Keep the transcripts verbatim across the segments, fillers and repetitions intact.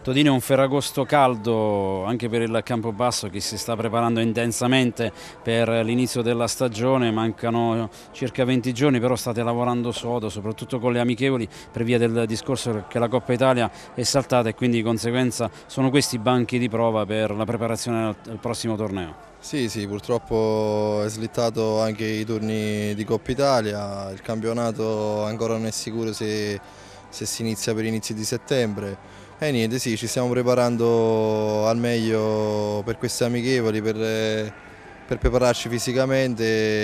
Todino è un Ferragosto caldo anche per il Campobasso che si sta preparando intensamente per l'inizio della stagione, mancano circa venti giorni, però state lavorando sodo, soprattutto con le amichevoli per via del discorso che la Coppa Italia è saltata e quindi di conseguenza sono questi i banchi di prova per la preparazione al prossimo torneo. Sì, sì, purtroppo è slittato anche i turni di Coppa Italia, il campionato ancora non è sicuro se, se si inizia per inizi di settembre. E niente, sì, ci stiamo preparando al meglio per queste amichevoli, per, per prepararci fisicamente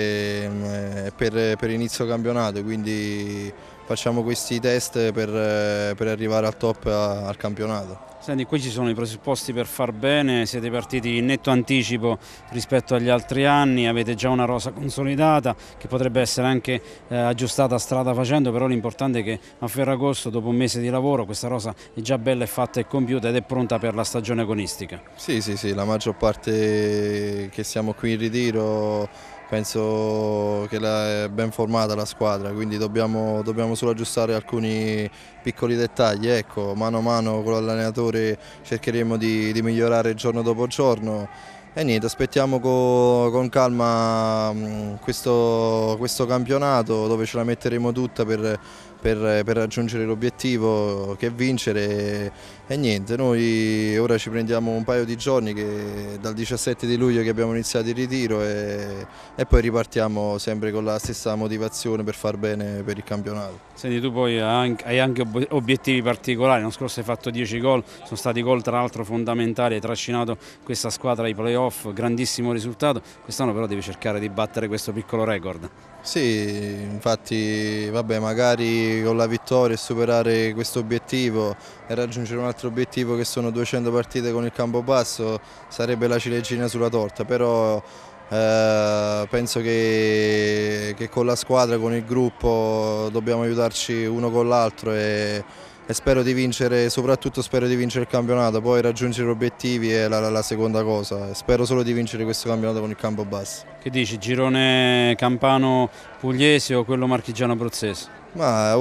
e per, per inizio campionato, quindi facciamo questi test per, per arrivare al top al campionato. Senti, qui ci sono i presupposti per far bene, siete partiti in netto anticipo rispetto agli altri anni, avete già una rosa consolidata che potrebbe essere anche eh, aggiustata strada facendo, però l'importante è che a Ferragosto, dopo un mese di lavoro, questa rosa è già bella e fatta e compiuta ed è pronta per la stagione agonistica. Sì, sì, sì, la maggior parte che siamo qui in ritiro penso che è ben formata la squadra, quindi dobbiamo, dobbiamo solo aggiustare alcuni piccoli dettagli. Ecco, mano a mano con l'allenatore cercheremo di, di migliorare giorno dopo giorno e niente, aspettiamo con, con calma questo, questo campionato dove ce la metteremo tutta per, per, per raggiungere l'obiettivo che è vincere e niente, noi ora ci prendiamo un paio di giorni che dal diciassette di luglio che abbiamo iniziato il ritiro e, e poi ripartiamo sempre con la stessa motivazione per far bene per il campionato. Senti, tu poi hai anche obiettivi particolari, l'anno scorso hai fatto dieci gol, sono stati gol tra l'altro fondamentali, hai trascinato questa squadra ai playoff, grandissimo risultato, quest'anno però devi cercare di battere questo piccolo record. Sì, infatti vabbè, magari con la vittoria e superare questo obiettivo e raggiungere un altro obiettivo che sono duecento partite con il Campobasso sarebbe la ciliegina sulla torta, però eh, penso che, che con la squadra, con il gruppo dobbiamo aiutarci uno con l'altro e, e spero di vincere, soprattutto spero di vincere il campionato, poi raggiungere gli obiettivi è la, la, la seconda cosa, spero solo di vincere questo campionato con il Campobasso. Che dici, girone campano pugliese o quello marchigiano abruzzese? Ma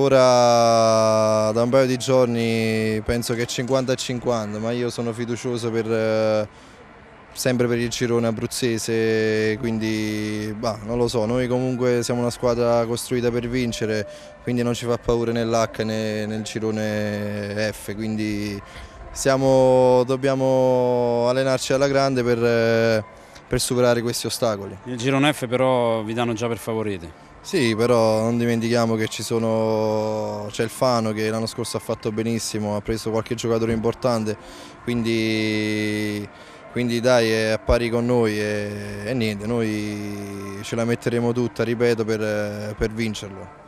ora da un paio di giorni penso che cinquanta e cinquanta, ma io sono fiducioso per, sempre per il girone abruzzese, quindi bah, non lo so, noi comunque siamo una squadra costruita per vincere, quindi non ci fa paura né l'H né nel girone F, quindi siamo, dobbiamo allenarci alla grande per, per superare questi ostacoli. Il girone F però vi danno già per favoriti. Sì, però non dimentichiamo che ci sono, c'è il Fano che l'anno scorso ha fatto benissimo, ha preso qualche giocatore importante, quindi, quindi dai, è a pari con noi e, e niente, noi ce la metteremo tutta, ripeto, per, per vincerlo.